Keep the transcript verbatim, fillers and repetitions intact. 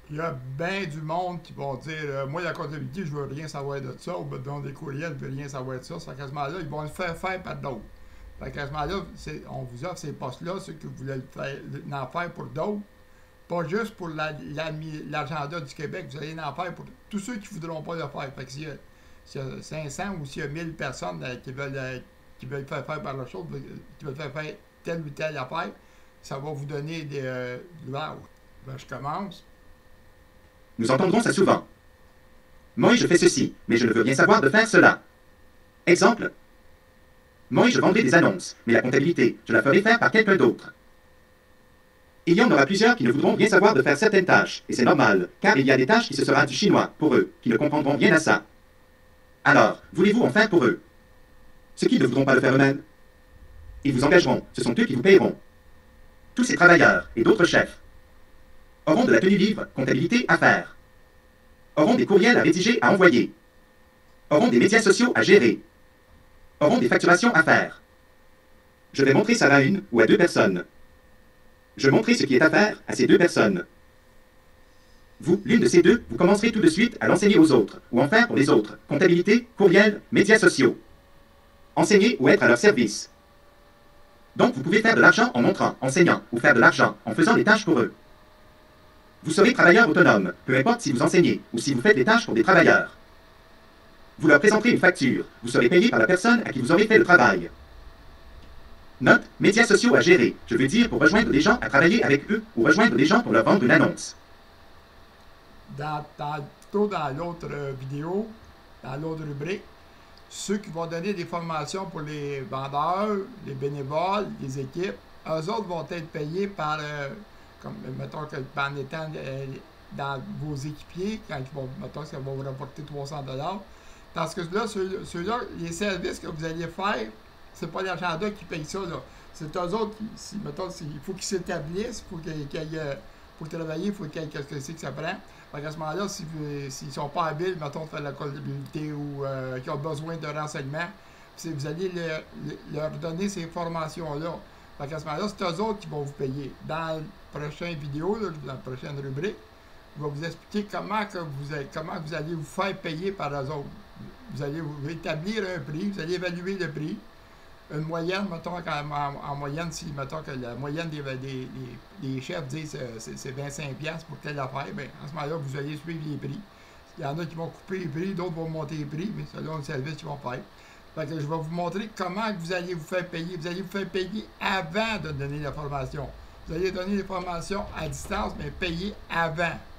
Il y a bien du monde qui vont dire euh, moi, la comptabilité, je veux rien savoir de ça, ou ben, dans des courriels, je veux rien savoir de ça. C'est qu'à ce moment-là, ils vont le faire faire par d'autres. Fait qu'à ce moment-là, on vous offre ces postes-là, ceux que vous voulez le faire, en faire pour d'autres. Pas juste pour l'agenda la, du Québec, vous allez en faire pour tous ceux qui ne voudront pas le faire. Fait que s'il y a, s'il y a cinq cents ou s'il y a mille personnes euh, qui, veulent, euh, qui veulent faire faire par la chose, qui veulent faire faire telle ou telle affaire, ça va vous donner des. Euh, wow. Ben, je commence. Nous entendrons ça souvent. Moi, je fais ceci, mais je ne veux rien savoir de faire cela. Exemple. Moi, je vendrai des annonces, mais la comptabilité, je la ferai faire par quelqu'un d'autre. Il y en aura plusieurs qui ne voudront rien savoir de faire certaines tâches, et c'est normal, car il y a des tâches qui se sera du chinois, pour eux, qui ne comprendront rien à ça. Alors, voulez-vous en faire pour eux? Ceux qui ne voudront pas le faire eux-mêmes? Ils vous engageront, ce sont eux qui vous payeront. Tous ces travailleurs, et d'autres chefs, auront de la tenue livre, comptabilité à faire. Auront des courriels à rédiger, à envoyer. Auront des médias sociaux à gérer. Auront des facturations à faire. Je vais montrer ça à une ou à deux personnes. Je montrerai ce qui est à faire à ces deux personnes. Vous, l'une de ces deux, vous commencerez tout de suite à l'enseigner aux autres, ou en faire pour les autres, comptabilité, courriel, médias sociaux. Enseigner ou être à leur service. Donc vous pouvez faire de l'argent en montrant, enseignant, ou faire de l'argent en faisant des tâches pour eux. Vous serez travailleur autonome, peu importe si vous enseignez, ou si vous faites des tâches pour des travailleurs. Vous leur présenterez une facture, vous serez payé par la personne à qui vous aurez fait le travail. Note, médias sociaux à gérer, je veux dire pour rejoindre des gens à travailler avec eux ou rejoindre des gens pour leur vendre une annonce. Dans, dans, plutôt dans l'autre euh, vidéo, dans l'autre rubrique, ceux qui vont donner des formations pour les vendeurs, les bénévoles, les équipes, eux autres vont être payés par, euh, comme mettons que en étant euh, dans vos équipiers, quand ils vont, mettons qu'ils vont vous rapporter trois cents dollars. Parce que là, ceux-là, ceux les services que vous allez faire, c'est pas l'agenda qui paye ça, là. C'est eux autres qui, si, mettons, si, il faut qu'ils s'établissent, il faut qu'ils qu aillent, pour travailler, il faut qu'il y ait quelque chose que ça prend. Fait qu'à ce moment-là, s'ils si, ne sont pas habiles, mettons, de faire la comptabilité ou euh, qui ont besoin de renseignements, vous allez le, le, leur donner ces formations-là. Fait qu'à ce moment-là, c'est eux autres qui vont vous payer. Dans la prochaine vidéo, là, dans la prochaine rubrique, je vais vous expliquer comment, que vous, comment vous allez vous faire payer par eux autres. Vous allez vous établir un prix, vous allez évaluer le prix. Une moyenne, mettons en, en moyenne, si mettons que la moyenne des, des, des, des chefs disent que c'est vingt-cinq piastres pour telle affaire, bien, à ce moment-là, vous allez suivre les prix. Il y en a qui vont couper les prix, d'autres vont monter les prix, mais selon le service qu'ils vont faire. Fait que je vais vous montrer comment vous allez vous faire payer. Vous allez vous faire payer avant de donner la formation. Vous allez donner les formations à distance, mais payer avant.